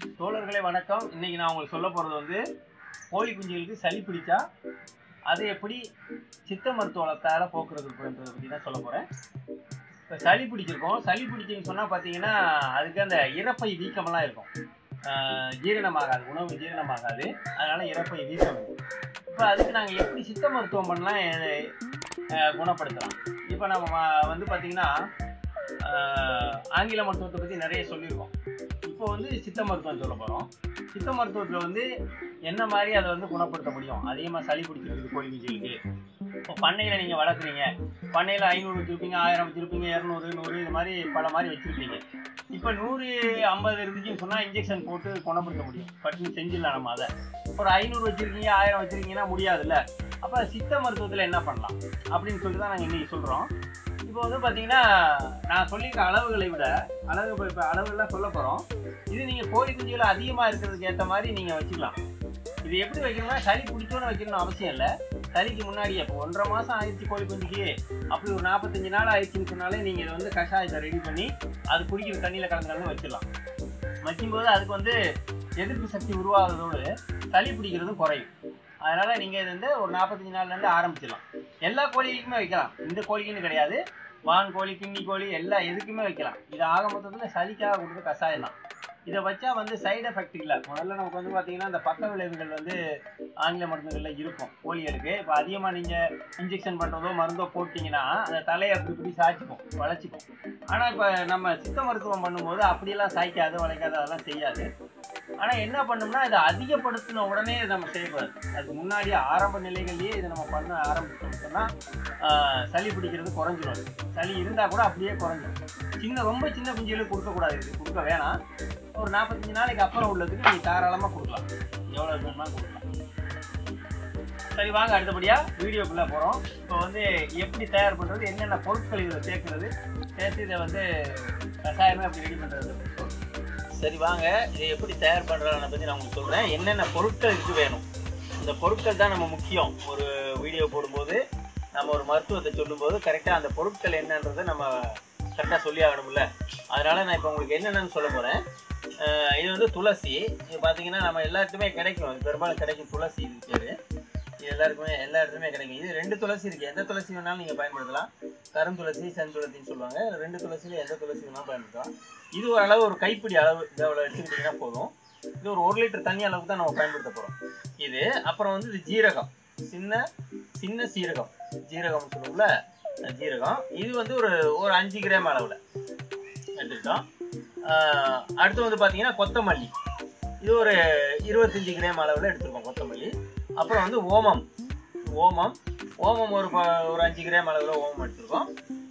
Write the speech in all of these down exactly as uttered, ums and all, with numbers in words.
தோழர்களே வணக்கம். இன்னைக்கு நான் உங்களுக்கு சொல்ல போகிறது வந்து கோழி குஞ்சுகளுக்கு சளி பிடிச்சா அது எப்படி சித்த மருத்துவத்தால் போக்குறதுன்றதை பற்றி தான் சொல்ல போகிறேன். இப்போ சளி பிடிச்சிருக்கோம், சளி பிடிச்சின்னு சொன்னால் பார்த்தீங்கன்னா அதுக்கு அந்த இறப்பை வீக்கமெல்லாம் இருக்கும், ஜீரணமாகாது, உணவு ஜீரணமாகாது, அதனால் இறப்பை வீக்கம் இருக்கும். இப்போ அதுக்கு நாங்கள் எப்படி சித்த மருத்துவம் பண்ணலாம், குணப்படுத்தலாம். இப்போ நம்ம வந்து பார்த்திங்கன்னா ஆங்கில மருத்துவத்தை பற்றி நிறைய சொல்லியிருக்கோம். இப்போ வந்து சித்த மருத்துவம் சொல்ல போகிறோம். சித்த மருத்துவத்தில் வந்து என்ன மாதிரி அதை வந்து குணப்படுத்த முடியும், அதிகமாக சளி பிடிக்கிறதுக்கு கோழி குஞ்சுகளுக்கு. இப்போ பண்ணையில் நீங்கள் வளர்க்குறீங்க, பண்ணையில் ஐநூறு வச்சுருப்பீங்க, ஆயிரம் வச்சுருப்பீங்க, இரநூறு நூறு இது மாதிரி பல மாதிரி வச்சுருப்பீங்க. இப்போ நூறு ஐம்பது இருந்துச்சுன்னு சொன்னால் இன்ஜெக்ஷன் போட்டு குணப்படுத்த முடியும், பட்டுன்னு செஞ்சிடலாம் நம்ம. அதை ஒரு ஐநூறு வச்சுருக்கீங்க, ஆயிரம் வச்சுருக்கீங்கன்னா முடியாதுல்ல. அப்போ சித்த மருத்துவத்தில் என்ன பண்ணலாம் அப்படின்னு சொல்லிட்டு தான் நாங்கள் இன்றைக்கி சொல்கிறோம். இப்போ வந்து பார்த்தீங்கன்னா நான் சொல்லியிருக்க அளவுகளை விட அளவு இப்போ இப்போ அளவுகள்லாம் சொல்ல போகிறோம். இது நீங்கள் கோழி குஞ்சுகளை அதிகமாக இருக்கிறதுக்கு ஏற்ற மாதிரி நீங்கள் வச்சுக்கலாம். இது எப்படி வைக்கணும்னா சளி பிடிச்சோன்னு வைக்கணும்னு அவசியம் இல்லை. சளிக்கு முன்னாடியே இப்போ ஒன்றரை மாதம் ஆயிடுச்சு கோழி குஞ்சுக்கு, அப்படி ஒரு நாற்பத்தஞ்சு நாள் ஆயிடுச்சுன்னு சொன்னாலே நீங்கள் இதை வந்து கஷாயத்தை ரெடி பண்ணி அது குடிக்கிற தண்ணியில் கலந்து கலந்து வச்சிடலாம். வைக்கும்போது அதுக்கு வந்து எதிர்ப்பு சக்தி உருவாகிறதோடு சளி பிடிக்கிறதும் குறையும். அதனால் நீங்கள் இது வந்து ஒரு நாற்பத்தஞ்சு நாள்லேருந்து ஆரம்பிச்சிடலாம். எல்லா கோழிகளுக்குமே வைக்கலாம், இந்த கோழிக்குன்னு கிடையாது, வான் கோழி, கிண்ணி கோழி எல்லா எதுக்குமே வைக்கலாம். இது ஆக மொத்தத்தில் சளிக்காக கொடுக்குற கஷாயம் தான். இதை வச்சா வந்து சைடு எஃபெக்ட் இல்லை. முதல்ல நமக்கு வந்து பார்த்தீங்கன்னா இந்த பக்க விளைவுகள் வந்து ஆங்கில மருந்துகளில் இருக்கும் கோழிகளுக்கு. இப்போ அதிகமாக நீங்கள் இன்ஜெக்ஷன் பண்ணுறதோ மருந்தோ போட்டிங்கன்னா அந்த தலையை அப்படி இப்படி சாய்ச்சிக்கும், வளைச்சிக்கும். ஆனால் இப்போ நம்ம சித்த மருத்துவம் பண்ணும்போது அப்படியெல்லாம் சாய்க்காது, வளைக்காது, அதெல்லாம் செய்யாது. ஆனால் என்ன பண்ணோம்னா இதை அதிகப்படுத்தின உடனே நம்ம செய்யக்கூடாது. அதுக்கு முன்னாடி ஆரம்ப நிலைகள்லேயே இதை நம்ம பண்ண ஆரம்பிச்சோம்னு சொன்னால் சளி பிடிக்கிறது குறைஞ்சிடும். சளி இருந்தால் கூட அப்படியே குறைஞ்சிடும். சின்ன ரொம்ப சின்ன குஞ்சுகளுக்கு கொடுக்கக்கூடாது, இது கொடுக்க வேணாம். ஒரு நாற்பத்தஞ்சு நாளைக்கு அப்புறம் உள்ளதுக்கு நீங்கள் தாராளமாக கொடுக்கலாம், எவ்வளோ வேணுமாலும் கொடுக்கலாம். சரி வாங்க அடுத்தபடியாக வீடியோக்குள்ளே போகிறோம். இப்போ வந்து எப்படி தயார் பண்ணுறது, என்னென்ன பொருட்கள் இதில் சேர்க்குறது, சேர்த்து இதை வந்து கஷாயமே அப்படி ரெடி பண்ணுறது. சரி வாங்க இதை எப்படி தயார் பண்ணுறதை பற்றி நான் உங்களுக்கு சொல்கிறேன். என்னென்ன பொருட்கள் இதுக்கு வேணும், இந்த பொருட்கள் தான் நம்ம முக்கியம். ஒரு வீடியோ போடும்போது நம்ம ஒரு மருத்துவத்தை சொல்லும்போது கரெக்டாக அந்த பொருட்கள் என்னன்றதை நம்ம கரெக்டாக சொல்லி ஆகணும்ல. அதனால் நான் இப்போ உங்களுக்கு என்னென்னு சொல்ல போகிறேன். இது வந்து துளசி. இது பார்த்தீங்கன்னா நம்ம எல்லாத்துக்குமே கிடைக்கும், பெரும்பாலும் கிடைக்கும் துளசி. இது பேர் இது எல்லாருக்குமே எல்லா இடத்துலையுமே கிடைக்கும். இது ரெண்டு துளசி இருக்குது, எந்த துளசி வேணாலும் நீங்கள் பயன்படுத்தலாம். கருந்துளசி, செந்துளசின்னு சொல்லுவாங்க. ரெண்டு துளசியில் எந்த துளசி வேணாலும் பயன்படுத்தலாம். இது ஒரு அளவு, ஒரு கைப்பிடி அளவு இவ்வளோ எடுத்துக்கிட்டிங்கன்னா போதும். இது ஒரு ஒரு லிட்டர் தண்ணி அளவுக்கு தான் நம்ம பயன்படுத்த போகிறோம். இது அப்புறம் வந்து இது ஜீரகம், சின்ன சின்ன சீரகம், ஜீரகம்னு சொல்லுவோம்ல ஜீரகம். இது வந்து ஒரு ஒரு அஞ்சு கிராம் அளவில் எடுத்துக்கிட்டோம். அடுத்து வந்து பார்த்தீங்கன்னா கொத்தமல்லி, இது ஒரு இருபத்தஞ்சி கிராம் அளவில் எடுத்துருக்கோம் கொத்தமல்லி. அப்புறம் வந்து ஓமம், ஓமம் ஓமம் ஒரு ஒரு அஞ்சு கிராம் அளவில் ஓமம் எடுத்துருக்கோம்.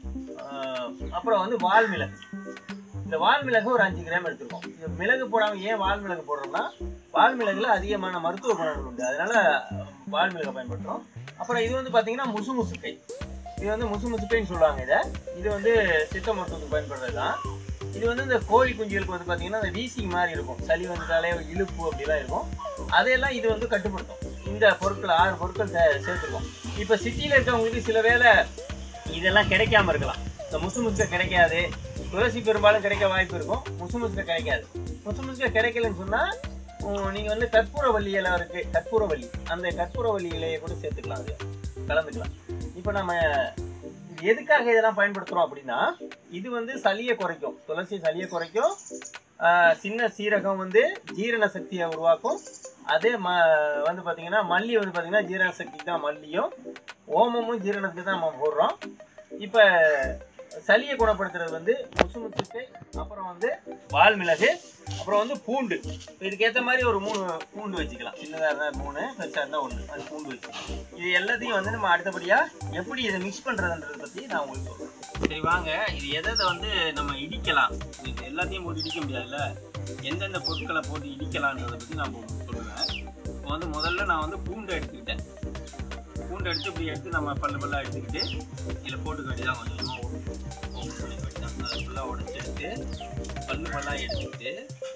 அப்புறம் வந்து வால்மிளகு, இந்த வால்மிளகு ஒரு அஞ்சு கிராம் எடுத்துருக்கோம். இது மிளகு போடாமல் ஏன் வால்மிளகு போடுறோம்னா வால்மிளகுல அதிகமான மருத்துவ குணங்கள் உண்டு, அதனால வால்மிளகை பயன்படுத்துகிறோம். அப்புறம் இது வந்து பார்த்தீங்கன்னா முசு முசுக்கை, இது வந்து முசு முசுக்கைன்னு சொல்லுவாங்க. இதை இது வந்து சித்த மருத்துவத்துக்கு பயன்படுறது தான். இது வந்து இந்த கோழி குஞ்சுகளுக்கு வந்து பார்த்தீங்கன்னா இந்த வீசிங் மாதிரி இருக்கும், சளி வந்துட்டாலே இழுப்பு அப்படிலாம் இருக்கும், அதையெல்லாம் இது வந்து கட்டுப்படுத்தும். இந்த பொருட்கள் ஆறு பொருட்கள் சேர்த்துருக்கோம். இப்போ சிட்டியில் இருக்கவங்களுக்கு சில வேளை இதெல்லாம் கிடைக்காம இருக்கலாம். இந்த முசு முசுக்கை கிடைக்காது, துளசி பெரும்பாலும் கிடைக்க வாய்ப்பு இருக்கும், முசு முசுக்கை கிடைக்காது. முசு முசுக்கை கிடைக்கலன்னு சொன்னால் நீங்கள் வந்து கற்பூரவல்லி இலை இருக்குது, கற்பூரவல்லி, அந்த கற்பூரவல்லி இலையை கூட சேர்த்துக்கலாம், அது கலந்துக்கலாம். இப்போ நம்ம எதுக்காக இதெல்லாம் பயன்படுத்துகிறோம் அப்படின்னா இது வந்து சளியை குறைக்கும், துளசி சளியை குறைக்கும், சின்ன சீரகம் வந்து ஜீரண சக்தியை உருவாக்கும். அதே ம வந்து பார்த்தீங்கன்னா மல்லி வந்து பார்த்தீங்கன்னா ஜீரண சக்திக்கு தான் மல்லியும், ஓமமும் ஜீரணத்துக்கு தான் நம்ம போடுறோம். இப்போ சளியை குணப்படுத்துறது வந்து முசு முசுக்கை, அப்புறம் வந்து வால்மிளகு, அப்புறம் வந்து பூண்டு. இதுக்கேற்ற மாதிரி ஒரு மூணு பூண்டு வச்சுக்கலாம், சின்னதாக இருந்தால் மூணு, பெருசாக இருந்தால் ஒன்று, அது பூண்டு வச்சுக்கலாம். இது எல்லாத்தையும் வந்து நம்ம அடுத்தபடியாக எப்படி இதை மிக்ஸ் பண்ணுறதுன்றதை பற்றி நான் உங்களுக்கு சொல்கிறேன். சரி வாங்க, இது எதை வந்து நம்ம இடிக்கலாம், இது எல்லாத்தையும் போட்டு இடிக்க முடியாதுல்ல, எந்தெந்த பொருட்களை போட்டு இடிக்கலான்றதை பற்றி நான் சொல்லுவேன். இப்போ வந்து முதல்ல நான் வந்து பூண்டை எடுத்துக்கிட்டேன். பூண்டை எடுத்து இப்படி எடுத்து நம்ம பல்லு பல்லாக எடுத்துக்கிட்டு இதில் போட்டுக்க வேண்டியதான். கொஞ்சம் ஓப்பன் பண்ணி வச்சுதான் அதை ஃபுல்லாக உடச்சி எடுத்து பல்லு பல்லாக எடுத்துக்கிட்டு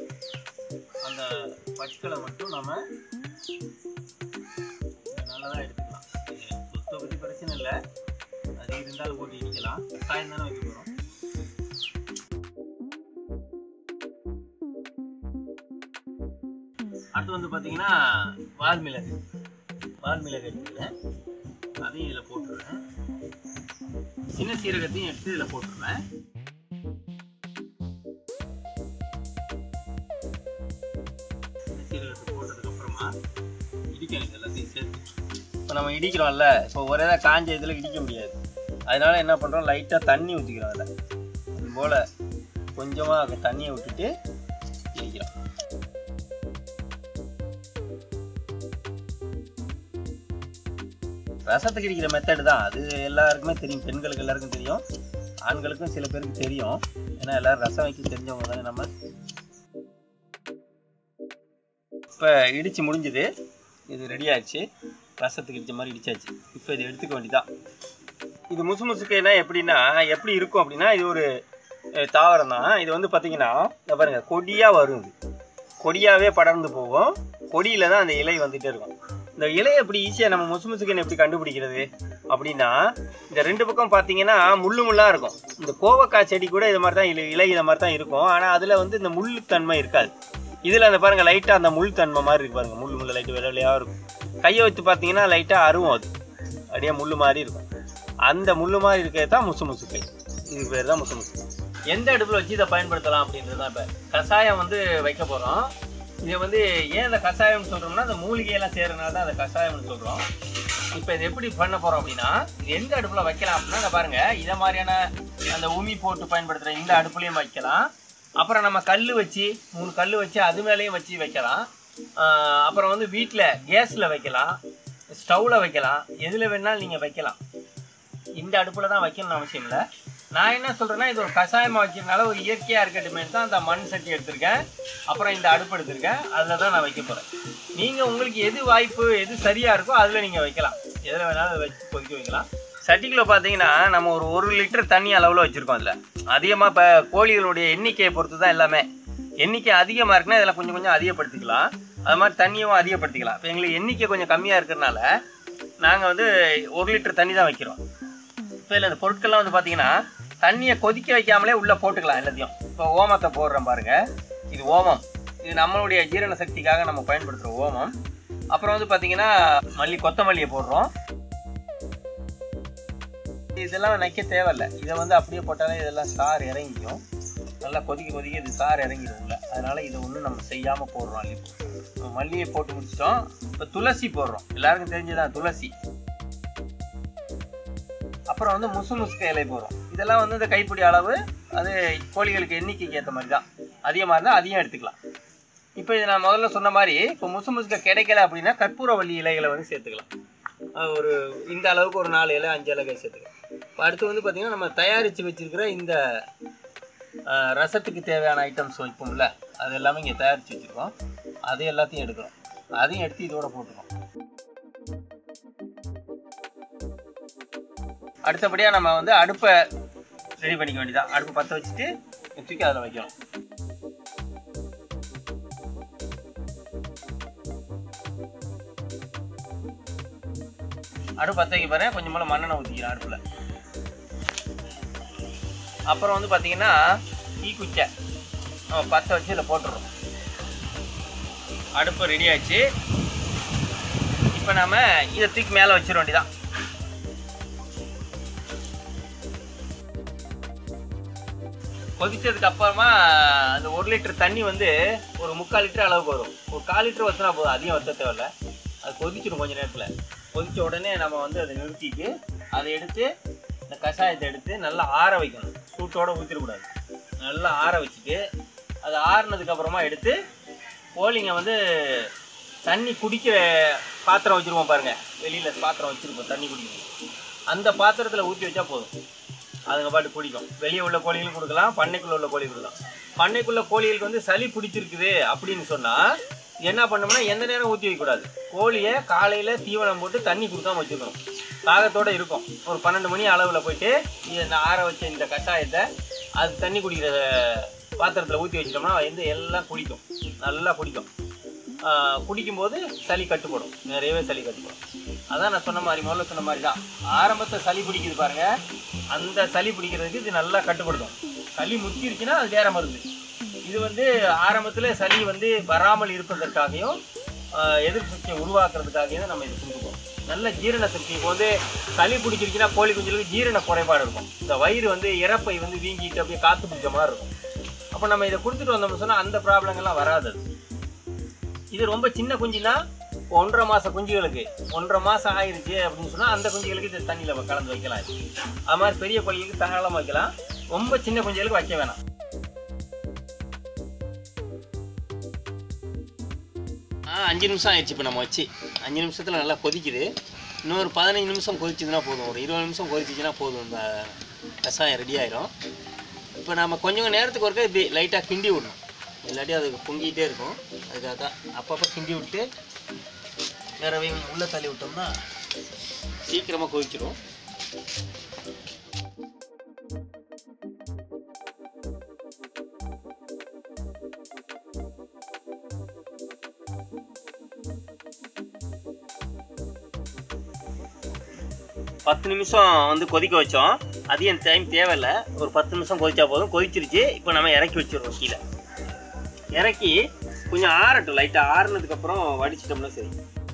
அந்த பற்களை மட்டும் நம்ம நல்லா தான் எடுத்துக்கலாம். சொத்தை பற்றி பிரச்சனை இல்லை, அது இருந்தாலும் போட்டு இடிக்கலாம். காயம் தானே வைக்க போகிறோம். அடுத்து வந்து பார்த்தீங்கன்னா வால் மிளகு வால் மிளகு எடுத்துக்கிறேன், அதையும் இதில் போட்டுருவேன். சின்ன சீரகத்தையும் எடுத்து இதில் போட்டுருவேன். சின்ன சீரகத்தை போட்டதுக்கப்புறமா இடிக்கணும் எல்லாத்தையும் சேர்த்து. இப்போ நம்ம இடிக்கிறோம்ல, இப்போ ஒரே தான் காஞ்ச இதில் இடிக்க முடியாது. அதனால என்ன பண்ணுறோம், லைட்டாக தண்ணி ஊற்றிக்கிறோம். அதில் அது போல் கொஞ்சமாக தண்ணியை விட்டுட்டு இடிக்கிறோம். ரசத்துக்கு இடிக்கிற மெத்தடு தான் அது, எல்லாருக்குமே தெரியும். பெண்களுக்கு எல்லாருக்கும் தெரியும், ஆண்களுக்கும் சில பேருக்கு தெரியும். ஏன்னா எல்லாரும் ரசம் வைக்க தெரிஞ்சவங்க தானே நம்ம. இப்போ இடித்து முடிஞ்சுது, இது ரெடி ஆச்சு. ரசத்துக்கு இடித்த மாதிரி இடிச்சாச்சு. இப்போ இதை எடுத்துக்க வேண்டியதான். இது முசு முசுக்குன்னா எப்படின்னா எப்படி இருக்கும் அப்படின்னா, இது ஒரு தாவரம் தான். இது வந்து பார்த்தீங்கன்னா இந்த பாருங்க, கொடியாக வரும். இது கொடியாகவே படர்ந்து போகும். கொடியில் தான் அந்த இலை வந்துகிட்டே இருக்கும். இந்த இலையை எப்படி ஈஸியாக நம்ம முசு முசுக்குன்னு எப்படி கண்டுபிடிக்கிறது அப்படின்னா, இந்த ரெண்டு பக்கம் பார்த்தீங்கன்னா முள்ளு முள்ளாக இருக்கும். இந்த கோவக்காய் செடி கூட இது மாதிரி தான் இலை இலை இதை மாதிரி தான் இருக்கும். ஆனால் அதில் வந்து இந்த முள் தன்மை இருக்காது. இதில் அந்த பாருங்கள் லைட்டாக அந்த முள் தன்மை மாதிரி இருக்கு பாருங்கள். முள் முள் லைட்டு வெள்ளை வெள்ளையாக இருக்கும். கையை வச்சு பார்த்தீங்கன்னா லைட்டாக அருவும், அது அப்படியே முள் மாதிரி இருக்கும். அந்த முள் மாதிரி இருக்கிறது தான் முசு முசுக்கை. இதுக்கு பேர் தான் முசு முசுக்கை. எந்த அடுப்பில் வச்சு இதை பயன்படுத்தலாம் அப்படின்றது தான். இப்போ கஷாயம் வந்து வைக்க போகிறோம். இதை வந்து ஏன் இந்த கஷாயம்னு சொல்கிறோம்னா, அந்த மூலிகையெல்லாம் செய்கிறதுனால தான் அந்த கஷாயம்னு சொல்கிறோம். இப்போ இது எப்படி பண்ண போகிறோம் அப்படின்னா, இது எந்த அடுப்பில் வைக்கலாம் அப்படின்னா, இந்த பாருங்கள் இதை மாதிரியான அந்த உமி போட்டு பயன்படுத்துகிற இந்த அடுப்புலையும் வைக்கலாம். அப்புறம் நம்ம கல் வச்சு மூணு கல் வச்சு அது மேலேயும் வச்சு வைக்கலாம். அப்புறம் வந்து வீட்டில் கேஸில் வைக்கலாம், ஸ்டவ்வில் வைக்கலாம், எதில் வேணாலும் நீங்கள் வைக்கலாம். இந்த அடுப்பில் தான் வைக்கணும்னு அவசியம் இல்லை. நான் என்ன சொல்கிறேன்னா, இது ஒரு கஷாயமாக வைக்கிறதுனால ஒரு இயற்கையாக இருக்கட்டுமே தான் அந்த மண் சட்டி எடுத்திருக்கேன். அப்புறம் இந்த அடுப்பு எடுத்திருக்கேன், அதில் தான் நான் வைக்க போகிறேன். நீங்கள் உங்களுக்கு எது வாய்ப்பு எது சரியாக இருக்கோ அதில் நீங்கள் வைக்கலாம். எதில் வேணாலும் வச்சு கொதிக்க வைக்கலாம். சட்டிக்குள்ளே பார்த்தீங்கன்னா நம்ம ஒரு ஒரு லிட்டர் தண்ணி அளவில் வச்சுருக்கோம். அதில் அதிகமாக இப்போ கோழிகளுடைய எண்ணிக்கையை பொறுத்து தான் எல்லாமே. எண்ணிக்கை அதிகமாக இருக்குன்னா இதில் கொஞ்சம் கொஞ்சம் அதிகப்படுத்திக்கலாம். அது மாதிரி தண்ணியும் அதிகப்படுத்திக்கலாம். இப்போ எங்களுக்கு எண்ணிக்கை கொஞ்சம் கம்மியாக இருக்கிறதுனால நாங்கள் வந்து ஒரு லிட்டர் தண்ணி தான் வைக்கிறோம். இப்போ இதில் இந்த பொருட்கள்லாம் வந்து பார்த்தீங்கன்னா தண்ணியை கொதிக்க வைக்காமலே உள்ளே போட்டுக்கலாம் எல்லாத்தையும். இப்போ ஓமத்தை போடுறோம் பாருங்கள், இது ஓமம். இது நம்மளுடைய ஜீரண சக்திக்காக நம்ம பயன்படுத்துகிற ஓமம். அப்புறம் வந்து பார்த்தீங்கன்னா மல்லி கொத்தமல்லியை போடுறோம். இதெல்லாம் நினைக்க தேவையில்லை. இதை வந்து அப்படியே போட்டாலே இதெல்லாம் சார் இறங்கிக்கும். நல்லா கொதிக்க கொதிக்க இது சார் இறங்கிடும்ல, அதனால இதை ஒன்றும் நம்ம செய்யாமல் போடுறோம். அள்ளி மல்லியை போட்டு முடிச்சிட்டோம். இப்போ துளசி போடுறோம். எல்லாருக்கும் தெரிஞ்சுதான் துளசி. அப்புறம் வந்து முசு முசுக்க இலை போடுறோம். இதெல்லாம் வந்து இந்த கைப்பிடி அளவு, அது கோழிகளுக்கு எண்ணிக்கைக்கு ஏற்ற மாதிரி தான். அதிகமாக இருந்தால் அதிகம் எடுத்துக்கலாம். இப்போ இது நான் முதல்ல சொன்ன மாதிரி இப்போ முசு முசுக்க கிடைக்கல அப்படின்னா கற்பூரவள்ளி இலைகளை வந்து சேர்த்துக்கலாம். ஒரு இந்த அளவுக்கு ஒரு நாலு இலை அஞ்சு இலை சேர்த்துக்கலாம். இப்போ அடுத்து வந்து பார்த்திங்கன்னா நம்ம தயாரித்து வச்சுருக்கிற இந்த ரசத்துக்கு தேவையான ஐட்டம்ஸ் வைப்போம்ல, அது எல்லாமே இங்கே தயாரித்து வச்சுருக்கோம். அது எல்லாத்தையும் எடுக்கிறோம். அதையும் எடுத்து இதோட போட்டுருக்கோம். அடுத்தபடியாக நம்ம வந்து அடுப்பை ரெடி பண்ணிக்க வேண்டியதான். அடுப்பு பற்ற வச்சுட்டு தூக்கி அதில் வைக்கணும். அடுப்பு பற்ற வைக்க பாருங்க, கொஞ்சம் மேலே மண்ணெண்ணெய் ஊற்றிக்கிறேன் அடுப்பில். அப்புறம் வந்து பார்த்தீங்கன்னா தீக்குச்சை நம்ம பற்ற வச்சு இதில் போட்டுடுறோம். அடுப்பு ரெடி ஆச்சு. இப்போ நம்ம இதை தூக்கி மேலே வச்சிட வேண்டியதான். கொதிச்சதுக்கு அப்புறமா அந்த ஒரு லிட்டர் தண்ணி வந்து ஒரு முக்கால் லிட்டர் அளவுக்கு வரும். ஒரு கால் லிட்டர் வச்சுனா போதும், அதிகம் வற்ற தேவையில்லை. அது கொதிச்சிடும் கொஞ்சம் நேரத்தில். கொதித்த உடனே நம்ம வந்து அதை நிறுத்திட்டு அதை எடுத்து இந்த கஷாயத்தை எடுத்து நல்லா ஆற வைக்கணும். சூட்டோடு ஊற்றிடக்கூடாது. நல்லா ஆற வச்சுட்டு அது ஆறுனதுக்கப்புறமா எடுத்து கோழிங்க வந்து தண்ணி குடிக்கிற பாத்திரம் வச்சுருவோம் பாருங்கள். வெளியில் பாத்திரம் வச்சுருப்போம் தண்ணி குடிக்கணும். அந்த பாத்திரத்தில் ஊற்றி வச்சா போதும், அதுங்க பாட்டு குடிக்கும். வெளியே உள்ள கோழிகளுக்கு கொடுக்கலாம், பண்ணைக்குள்ளே உள்ள கோழி கொடுக்கலாம். பண்ணைக்குள்ள கோழிகளுக்கு வந்து சளி பிடிச்சிருக்குது அப்படின்னு சொன்னால் என்ன பண்ணோம்னா எந்த நேரம் ஊற்றி வைக்கக்கூடாது. கோழியை காலையில் தீவனம் போட்டு தண்ணி கொடுக்காம வச்சுக்கணும். தாகத்தோடு இருக்கும். ஒரு பன்னெண்டு மணி அளவில் போயிட்டு இந்த ஆற வச்ச இந்த கஷாயத்தை அது தண்ணி குடிக்கிற பாத்திரத்தில் ஊற்றி வச்சிட்டோம்னா வந்து எல்லாம் குடிக்கும், நல்லா குடிக்கும். குடிக்கும்போது சளி கட்டுப்படும், நிறையவே சளி கட்டுப்படும். அதான் நான் சொன்ன மாதிரி முதல்ல சொன்ன மாதிரி தான். ஆரம்பத்தில் சளி பிடிக்குது பாருங்கள், அந்த சளி பிடிக்கிறதுக்கு இது நல்லா கட்டுப்படுத்தும். சளி முத்திருச்சுன்னா அது வேற மருந்து. இது இது வந்து ஆரம்பத்தில் சளி வந்து வராமல் இருப்பதற்காகவும் எதிர்ப்பு சக்தியை உருவாக்குறதுக்காகவும் நம்ம இது கொடுக்குறோம். நல்ல ஜீரண சக்தி. இப்போ வந்து சளி பிடிச்சிருச்சுன்னா கோழி குஞ்சுகளுக்கு ஜீரண குறைபாடு இருக்கும். இந்த வயிறு வந்து இறப்பை வந்து வீங்கிட்டு அப்படியே காற்று பிடிச்ச மாதிரி இருக்கும். அப்போ நம்ம இதை கொடுத்துட்டு வந்தோம்னு சொன்னால் அந்த ப்ராப்ளங்கள்லாம் வராது. இது ரொம்ப சின்ன குஞ்சுனா ஒன்றரை மாதம் குஞ்சுகளுக்கு ஒன்றரை மாதம் ஆயிடுச்சு அப்படின்னு சொன்னால் அந்த குஞ்சுகளுக்கு இந்த தண்ணியில் கலந்து வைக்கலாம். அது மாதிரி பெரிய கோழிகளுக்கு தாராளமாக வைக்கலாம். ரொம்ப சின்ன குஞ்சுகளுக்கு வைக்க வேணாம். அஞ்சு நிமிஷம் ஆயிடுச்சு. இப்போ நம்ம வச்சு அஞ்சு நிமிஷத்தில் நல்லா கொதிக்குது. இன்னொரு பதினஞ்சு நிமிஷம் கொதிச்சுதுன்னா போதும். ஒரு இருபது நிமிஷம் கொதிச்சுன்னா போதும். இந்த கஷாயம் ரெடி ஆயிரும். இப்போ நம்ம கொஞ்சம் நேரத்துக்கு ஒருக்கா இப்படி லைட்டாக கிண்டி விடணும். இல்லாட்டி அது பொங்கிகிட்டே இருக்கும். அதுக்காக தான் அப்பப்போ கிண்டி விட்டு வேற உள்ளே தள்ளி விட்டோம்னா சீக்கிரமாக கொதிச்சிடும். பத்து நிமிஷம் வந்து கொதிக்க வச்சோம். அதிகம் டைம் தேவையில்லை. ஒரு பத்து நிமிஷம் கொதிச்சா போதும். கொதிச்சிருச்சு. இப்போ நம்ம இறக்கி வச்சிடுறோம். கீழே இறக்கி கொஞ்சம் ஆறட்டும். லைட்டாக ஆறுனதுக்கப்புறம் வடிச்சிட்டோம்னா சரி.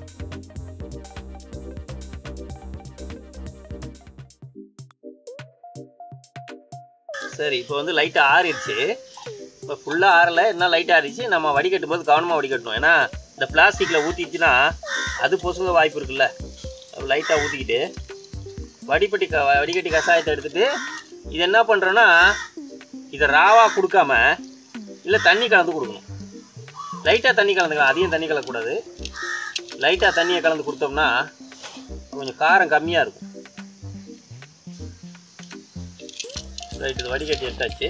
சரி, இப்போ வந்து லைட்டாக ஆறிடுச்சு. இப்போ ஃபுல்லாக ஆறலை, என்ன லைட்டாக ஆறிடுச்சு. நம்ம வடிகட்டும் போது கவனமாக வடிகட்டணும். ஏன்னா இந்த பிளாஸ்டிக்கில் ஊற்றிச்சுன்னா அது பொசுங்க வாய்ப்பு இருக்குல்ல. லைட்டாக ஊற்றிக்கிட்டு வடிப்பட்டி க வடிகட்டி கஷாயத்தை எடுத்துகிட்டு இது என்ன பண்ணுறோன்னா இதை ராவாக கொடுக்காம இல்லை தண்ணி கலந்து கொடுக்கணும். லைட்டாக தண்ணி கலந்துக்கலாம். அதிகம் தண்ணி கலக்கக்கூடாது. லைட்டாக தண்ணியை கலந்து கொடுத்தோம்னா கொஞ்சம் காரம் கம்மியாக இருக்கும். ரைட், இது வடிகட்டி எடுத்தாச்சு.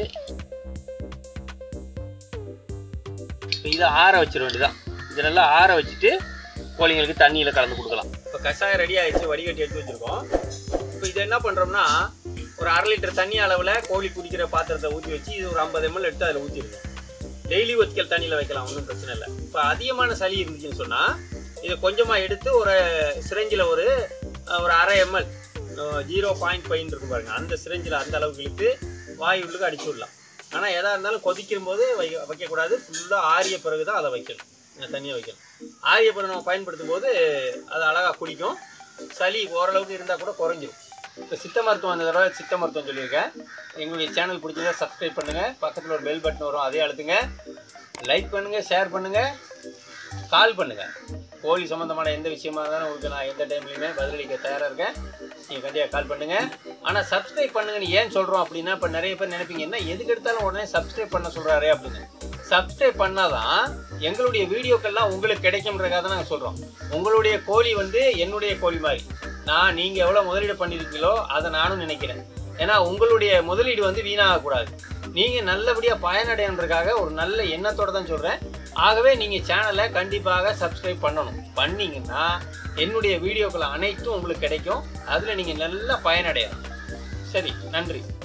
இதை ஆற வச்சிட வேண்டியதான். இதை நல்லா ஆற வச்சுட்டு கோழிங்களுக்கு தண்ணியில் கலந்து கொடுக்கலாம். இப்போ கஷாயம் ரெடி ஆகிடுச்சு. வடிகட்டி எடுத்து வச்சுருக்கோம். இப்போ இதை என்ன பண்ணுறோம்னா ஒரு அரை லிட்டர் தண்ணி அளவில் கோழி குடிக்கிற பாத்திரத்தை ஊற்றி வச்சு இது ஒரு ஐம்பது எம்எல் எடுத்து அதில் ஊற்றிருக்கோம். டெய்லி ஒத்திக்கல் தண்ணியில் வைக்கலாம். ஒன்றும் பிரச்சனை இல்லை. இப்போ அதிகமான சளி இருந்துச்சுன்னு சொன்னால் இதை கொஞ்சமாக எடுத்து ஒரு சிரஞ்சில் ஒரு ஒரு அரை எம்எல் ஜீரோ பாயிண்ட் ஃபைவ் இருக்கும் பாருங்கள். அந்த சிரஞ்சில் அந்த அளவுக்கு இழுத்து வாய் உள்ளுக்கு அடிச்சு விடலாம். ஆனால் எதாக இருந்தாலும் கொதிக்கும் போது வை வைக்கக்கூடாது. ஃபுல்லாக ஆறிய பிறகு தான் அதை வைக்கணும். தண்ணியை வைக்கணும். ஆரிய பிறகு நம்ம பயன்படுத்தும் போது அது அழகாக குடிக்கும். சளி ஓரளவுக்கு இருந்தால் கூட குறைஞ்சிடும். இப்போ சித்த மருத்துவம் அந்த தடவை சித்த மருத்துவம் சொல்லியிருக்கேன். எங்களுடைய சேனல் பிடிச்சதை சப்ஸ்கிரைப் பண்ணுங்கள். பக்கத்தில் ஒரு பெல் பட்டன் வரும், அதே அழுத்துங்க. லைக் பண்ணுங்கள், ஷேர் பண்ணுங்கள், கால் பண்ணுங்கள். கோழி சம்மந்தமான எந்த விஷயமா இருந்தாலும் உங்களுக்கு நான் எந்த டைம்லையுமே பதிலளிக்க தயாராக இருக்கேன். நீங்கள் கண்டிப்பாக கால் பண்ணுங்கள். ஆனால் சப்ஸ்கிரைப் பண்ணுங்கன்னு ஏன் சொல்கிறோம் அப்படின்னா, இப்போ நிறைய பேர் நினைப்பீங்க என்ன எதுக்கு எடுத்தாலும் உடனே சப்ஸ்கிரைப் பண்ண சொல்கிறாரே அப்படின்னு. சப்ஸ்கிரைப் பண்ணால் தான் எங்களுடைய வீடியோக்கள்லாம் உங்களுக்கு கிடைக்கும்ன்றதுக்காக தான் நாங்கள் சொல்கிறோம். உங்களுடைய கோழி வந்து என்னுடைய கோழி மாதிரி. நான் நீங்கள் எவ்வளோ முதலீடு பண்ணியிருக்கீங்களோ அதை நானும் நினைக்கிறேன். ஏன்னா உங்களுடைய முதலீடு வந்து வீணாகக்கூடாது. நீங்கள் நல்லபடியாக பயனடைன்றதுக்காக ஒரு நல்ல எண்ணத்தோடு தான் சொல்கிறேன். ஆகவே நீங்கள் சேனலை கண்டிப்பாக சப்ஸ்கிரைப் பண்ணணும். பண்ணிங்கன்னா என்னுடைய வீடியோக்கள் அனைத்தும் உங்களுக்கு கிடைக்கும். அதில் நீங்கள் நல்லா பயனடையலாம். சரி, நன்றி.